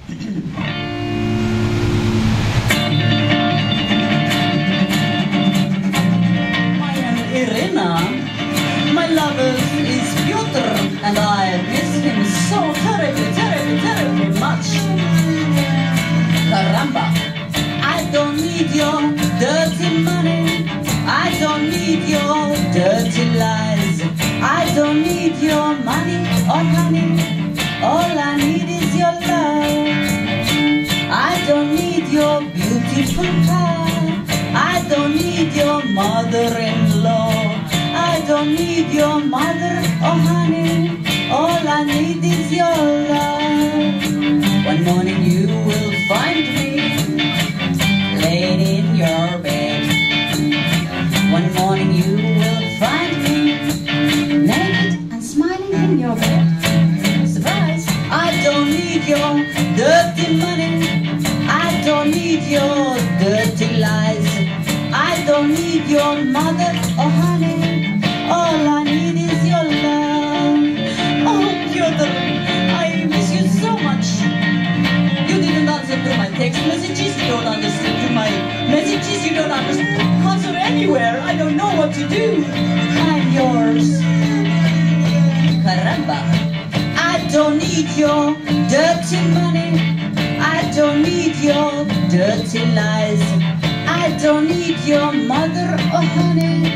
I am Irina. My lover is Piotr, and I miss him so terribly much. Caramba! I don't need your dirty money. I don't need your dirty lies. I don't need your money or honey. All I need is your love. I don't need your beautiful car. I don't need your mother-in-law. I don't need your mother or honey. All I need is your love. One morning you will find me laying in your bed. One morning you will find me naked and smiling in your bed. Surprise! I don't need your dirty money. I don't need your dirty lies. I don't need your mother or honey. All I need is your love. Oh, Piotr, I miss you so much. You didn't answer to my text messages. You don't understand to my messages. You don't answer anywhere. I don't know what to do. I'm yours. Caramba. I don't need your dirty money. I don't need your dirty lies. I don't need your mother or honey.